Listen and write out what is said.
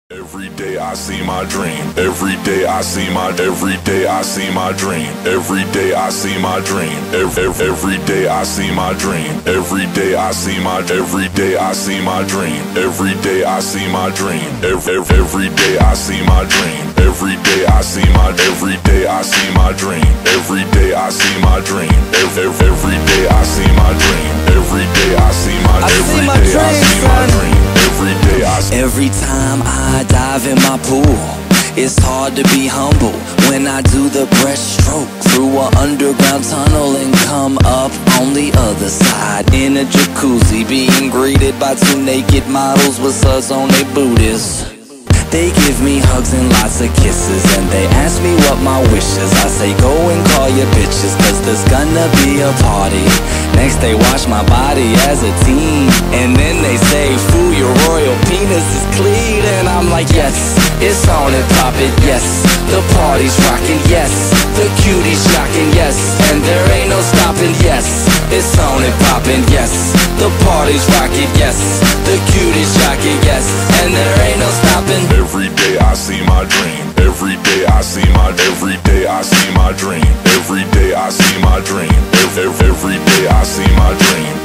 Every day I see my dream. Every day I see my. Every day I see my dream. Every day I see my dream. Every day I see my dream. Every day I see my. Every day I see my dream. Every day I see my dream. Every day I see my dream. Every day I see my. Every day I see my dream. Every day I see my dream. Every day I see my dream. Every day I see my. Every day I see my dream. Every day I see. Every time I dive in my pool, it's hard to be humble when I do the breaststroke through an underground tunnel and come up on the other side in a jacuzzi, being greeted by two naked models with suds on their booties. They give me hugs and lots of kisses, and they ask me what my wish is. I say go and call your bitches, cause there's gonna be a party. Next they watch my body as a teen, and then they say, fool, your royal penis is clean. And I'm like, yes, it's on and poppin', yes. The party's rockin', yes. The cuties shockin', yes. And there ain't no stoppin', yes. It's on and poppin', yes. The party's rockin', yes. The cuties shockin', yes. And there ain't no stoppin'. Every day I see my dream. Every day I see my. Every day I see my dream. Every day I see my dream. Every day I see my dream.